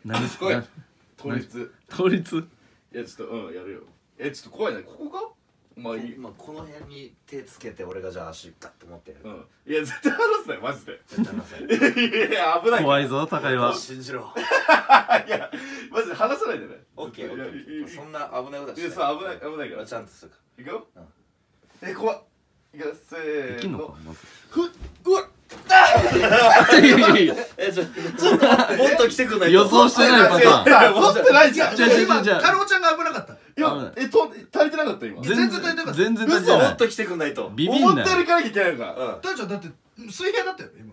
何すか。 倒立。 倒立。 いやちょっとやるよ。ちょっと怖いな。ここか。 まあこの辺に手つけて俺がじゃあ足ガッと持ってやる。 いや絶対離すなよマジで。 絶対離せ。 いや危ない。 怖いぞ高井は。 信じろ。 いやマジで離さないでね。 オッケー。そんな危ないことはしない。 いやそう危ないから。 ちゃんとするか。 いくよ。怖っ。いくよせできんーの。 のかまず。 うわっ。 ちょっともっと来てくんないと。 予想してないパターン。 持ってないじゃん。 今太郎ちゃんが危なかった。 いや足りてなかった今。 全然足りてなかった。 全然足りてない。 もっと来てくんないと。 ビビんなよ。 思ったより行かなきゃいけないのか。 太郎ちゃんだって水平だったよ今。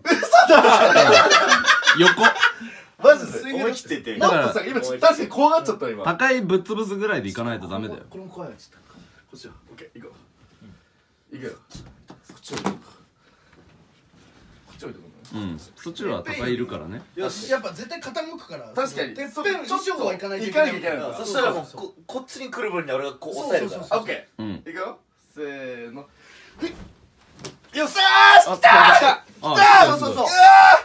横。 マジで。 思い切って言って。 もっとさ今確かに怖がっちゃった今。 高いぶっ潰すぐらいでいかないとダメだよ。 これも怖いやつ。こっちよ。オッケー行こう。行くよ。こっち置いとく。こっち置いとく。 そっちは高いいるからね。 よし、やっぱ絶対傾くから。 確かに。 てっぺん以上は行かないといけない。 そしたらもうこっちに来る分には俺がこう押さえるから。 オッケー。行くよ。せーの。よっしゃー。来た。 そうそうそう。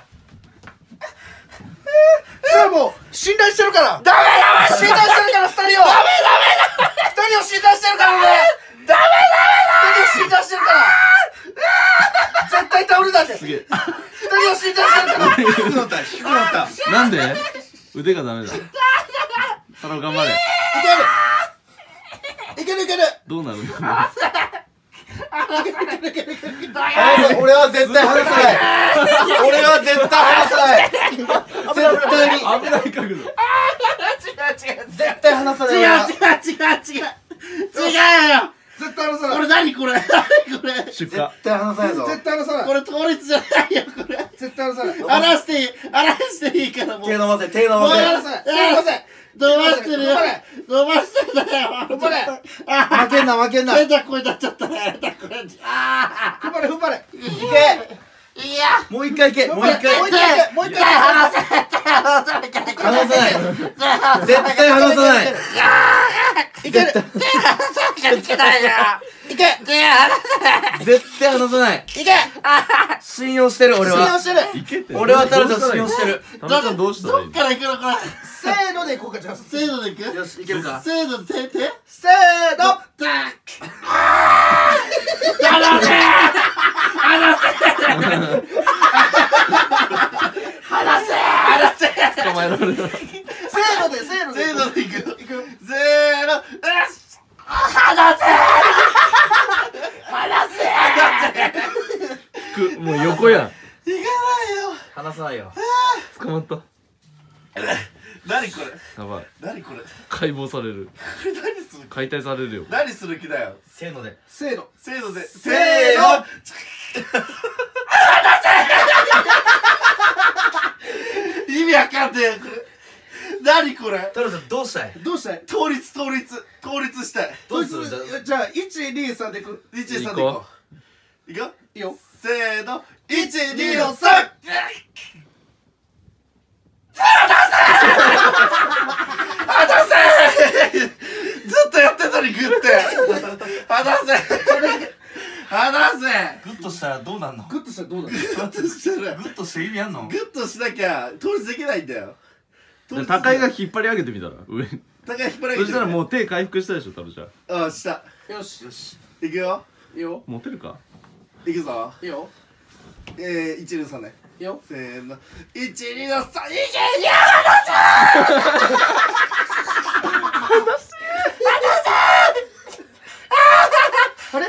それはもう信頼してるから。ダメ信頼してるから二人を。二人を信頼してるから俺。二人を信頼してるから。絶対倒れないで。 すげえ。 二人を信頼してるから。 低くなった低くなった。 なんで？腕がダメだ。太郎頑張れ。 いけるいける。 どうなる？ 俺は絶対離さない。俺は絶対離さない。絶対に危ない角度。 違う絶対離さない。 違うよ。絶対離さない。これ何これ。 出荷。 絶対離さないぞ。 絶対離さない。 これ倒立じゃないよこれ。 絶対離さない。 荒らしていいからもう。 手伸ばせ手伸ばせ。 離さない。離さない。 伸ばしてるよ。伸ばしてんだよ。 頑張れ。 負けんな負けんな。 変な声出っちゃったね。変な声。 踏ん張れ踏ん張れ。 いけ。いや。もう一回いけ。もう一回。 もう一回離せ離さない。 離さない。絶対離さない。 いける。 いけないよ。 いけ。 絶対離さない。 いけ。 信用してる俺信用は。 してる。 いけって。 俺は太郎ちゃん信用してる。 太郎ちゃんどうしたらいいどっから行くのこれ。 せーのでいこうかじゃあ。 せーので行く。 よしいけるか。 せーので手。 せーの。 捕まえられる。 せーのでせーので。 せーので行く。 いくよ。 せーの。 もう横やん。 離さないよ。 捕まった。 何これ。 やばい。 何これ。 解剖される。 何する。 解体されるよ。 何する気だよ。 せーので。 せーの。 せーので。 せーの。 意味わかんねえよこれ。何これ。 太郎ちゃんどうしたい？ どうしたい。 倒立したい。 どうするじゃあ。 じゃあ1、2、3でいく。 1、2、3でい行ここう。いくよ。 いいよ。 せーの。1、2の3。ずっとやってたのにグッて。離せ。 グッとしたらどうなんの？ グッとしたらどうだ。 グッとしたら。 グッとして意味あんの？ グッとしなきゃ倒立できないんだよ。 高井が引っ張り上げてみたら上に。 高い引っ張らそしたらもう手回復したでしょ太郎ちゃん。 あ、した。 よしよし。 いくよ。 いいよ。 持てるか。 いくぞ。 いいよ。 1、2、3ね。 いいよ。 せーの。1、2の3。いけあれ。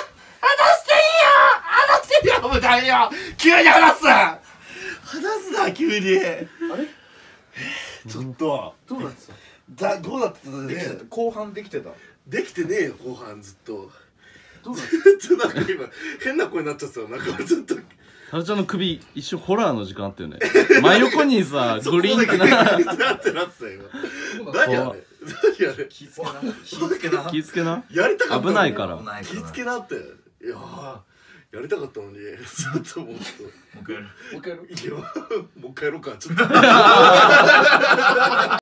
もうダメよ。急に離すな急に。あれちょっと。 どうなってた。 どうなってたね。 後半できてた。 できてねえよ、後半ずっと。 どうなってずっとなんか今、変な声になっちゃってた。なんかずっと。 太郎ちゃんの首一瞬ホラーの時間あったよね。真横にさグリーンってな。 なってた今。何あれ。何あれ。 気付けな。気付けな。 気ぃつけな。 やりたかった。 危ないから。 気付けなって。いややりたかったのに、ずっともうちょっと。 もう一回やる。 もう一回やろう。 いいよ。もう一回やろうか、ちょっと。